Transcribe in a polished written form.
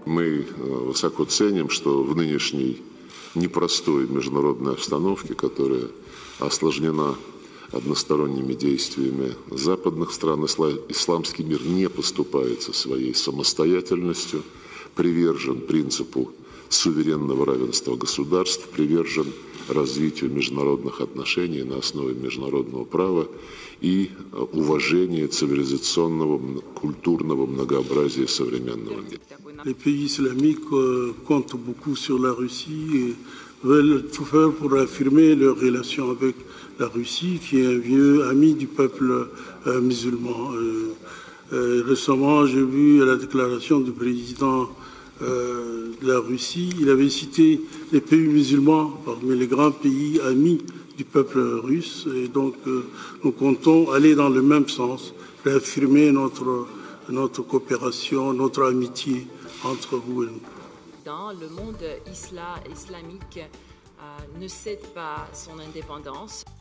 Мы высоко ценим, что в нынешней непростой международной обстановке, которая осложнена односторонними действиями западных стран, исламский мир не поступается своей самостоятельностью, привержен принципу суверенного равенства государств, привержен развитию международных отношений на основе международного права и уважения цивилизационного, культурного многообразия современного мира. Les pays islamiques comptent beaucoup sur la Russie et veulent tout faire pour affirmer leur relation avec la Russie, qui est un vieux ami du peuple musulman. Récemment, j'ai vu la déclaration du président de la Russie. Il avait cité les pays musulmans parmi les grands pays amis du peuple russe. Et donc, nous comptons aller dans le même sens, réaffirmer notre coopération, notre amitié entre vous et nous. Dans le monde islamique ne cède pas son indépendance.